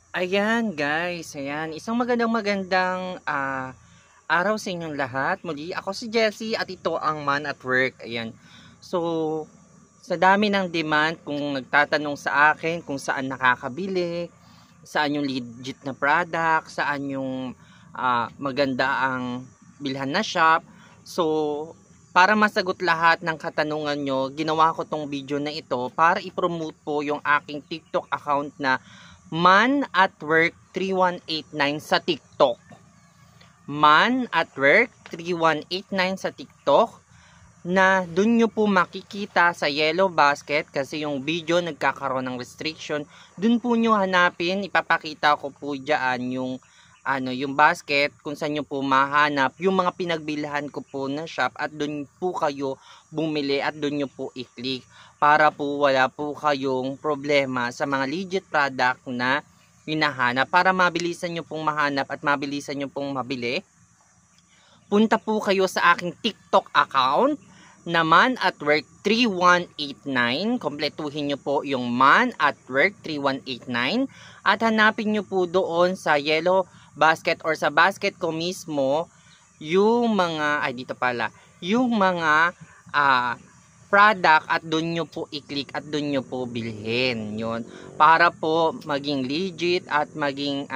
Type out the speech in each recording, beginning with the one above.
Ayan guys, ayan. Isang magandang araw sa inyong lahat. Muli, ako si Jessie at ito ang Man at Work. Ayan. So, sa dami ng demand, kung nagtatanong sa akin kung saan nakakabili, saan yung legit na product, saan yung maganda ang bilhan na shop. So, para masagot lahat ng katanungan nyo, ginawa ko tong video na ito para i-promote po yung aking TikTok account na Man at Work 3189 sa TikTok. Man at Work 3189 sa TikTok, na dun nyo po makikita sa yellow basket kasi yung video nagkakaroon ng restriction. Dun po nyo hanapin, ipapakita ko po dyan yung basket kung saan nyo po mahanap yung mga pinagbilhan ko po na shop, at dun po kayo bumili at dun nyo po i-click para po wala po kayong problema sa mga legit product na hinahanap. Para mabilisan nyo pong mahanap at mabilisan nyo pong mabili, punta po kayo sa aking TikTok account na Man at Work 3189. Kompletuhin nyo po yung Man at Work 3189 at hanapin nyo po doon sa yellow basket or sa basket ko mismo yung mga, yung mga product, at doon nyo po i-click at doon nyo po bilhin yun, para po maging legit at maging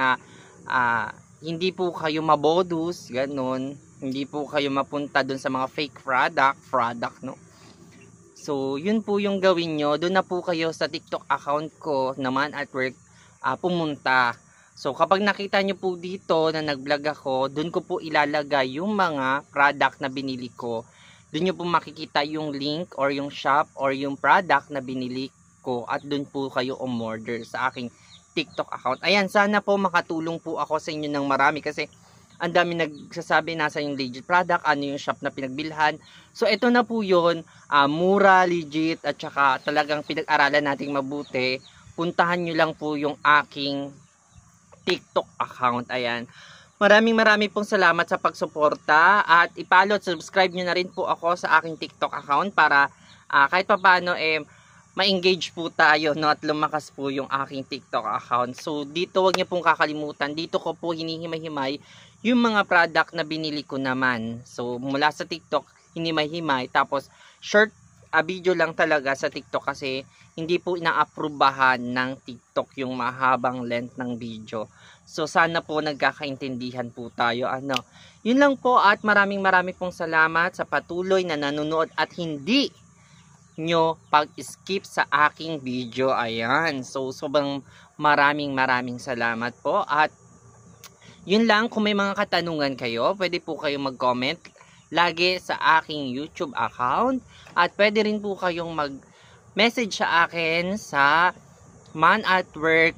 hindi po kayo mabodus, ganun. Hindi po kayo mapunta doon sa mga fake product, no? So, yun po yung gawin nyo. Doon na po kayo sa TikTok account ko naman at Work pumunta. So, kapag nakita nyo po dito na nag-vlog ako, doon ko po ilalagay yung mga product na binili ko. Doon nyo po makikita yung link or yung shop or yung product na binili ko, at doon po kayo umorder sa aking TikTok account. Ayan, sana po makatulong po ako sa inyo ng marami kasi ang dami nagsasabi nasa yung legit product, ano yung shop na pinagbilhan. So, ito na po yun. Mura, legit, at saka talagang pinag-aralan nating mabuti. Puntahan nyo lang po yung aking TikTok account. Ayan. Maraming pong salamat sa pagsuporta, at i-follow at subscribe nyo na rin po ako sa aking TikTok account para kahit pa paano ma-engage po tayo, no, at lumakas po yung aking TikTok account. So dito wag niyo pong kakalimutan, dito ko po hinihimay-himay yung mga product na binili ko naman. So mula sa TikTok, hinimay-himay, tapos short video lang talaga sa TikTok kasi hindi po inaaprubahan ng TikTok yung mahabang length ng video. So sana po nagkakaintindihan po tayo. Yun lang po, at maraming pong salamat sa patuloy na nanonood at hindi nyo pag-skip sa aking video. Ayan. So sobrang maraming salamat po, at yun lang. Kung may mga katanungan kayo, pwede po kayo mag-comment lagi sa aking YouTube account, at pwede rin po kayong mag-message sa akin sa Man at Work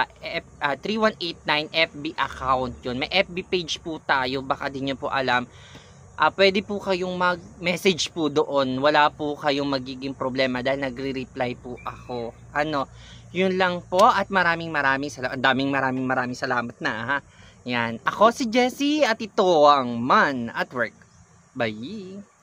3189 FB account. Yun, may FB page po tayo, baka di nyo po alam. Pwede po kayong mag-message po doon, wala po kayong magiging problema dahil nagre-reply po ako. Yun lang po, at maraming salamat. Daming maraming salamat na, ha. Yan, ako si Jessie at ito ang Man at Work. Bye.